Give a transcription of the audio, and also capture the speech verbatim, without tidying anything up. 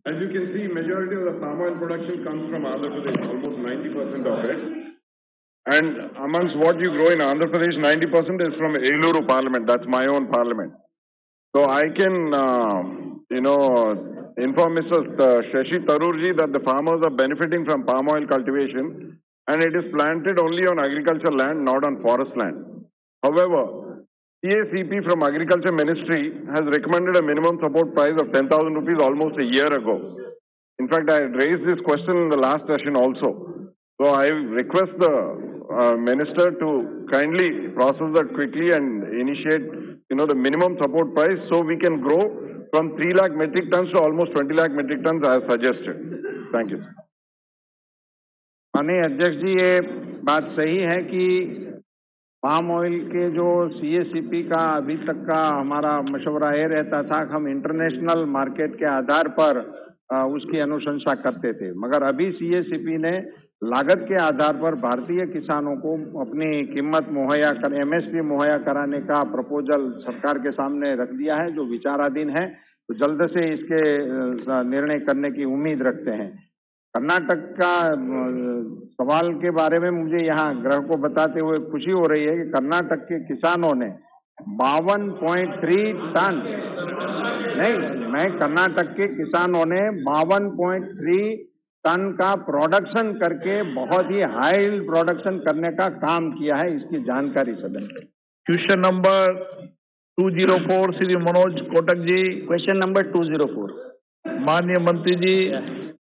As you can see, majority of the palm oil production comes from Andhra Pradesh, almost ninety percent of it. And amongst what you grow in Andhra Pradesh, ninety percent is from Eluru Parliament. That's my own parliament. So I can, uh, you know, inform Mister Shashi Tharoorji that the farmers are benefiting from palm oil cultivation, and it is planted only on agricultural land, not on forest land. However, C A C P from Agriculture Ministry has recommended a minimum support price of ten thousand rupees almost a year ago. In fact, I had raised this question in the last session also. So I request the uh, minister to kindly process that quickly and initiate, you know, the minimum support price so we can grow from three lakh metric tons to almost twenty lakh metric tons as suggested. Thank you. माननीय अध्यक्ष जी, ये बात सही है कि palm oil के जो CACP का अभी तक का हमारा मशवरा ये रहता था कि हम इंटरनेशनल मार्केट के आधार पर उसकी अनुशंसा करते थे, मगर अभी सीएसीपी ने लागत के आधार पर भारतीय किसानों को अपनी कीमत मुहैया कर एमएसपी मुहैया कराने का प्रपोजल सरकार के सामने रख दिया है, जो विचाराधीन है। तो जल्द से इसके निर्णय करने की उम्मीद रखते हैं। कर्नाटक का सवाल के बारे में मुझे यहाँ गृह को बताते हुए खुशी हो रही है कि कर्नाटक के किसानों ने बावन पॉइंट तीन टन नहीं मैं कर्नाटक के किसानों ने बावन पॉइंट तीन टन का प्रोडक्शन करके बहुत ही हाई प्रोडक्शन करने का काम किया है। इसकी जानकारी सदन में। Question number two zero four Shri Manoj Kotak ji. Question number two zero four. माननीय मंत्री जी।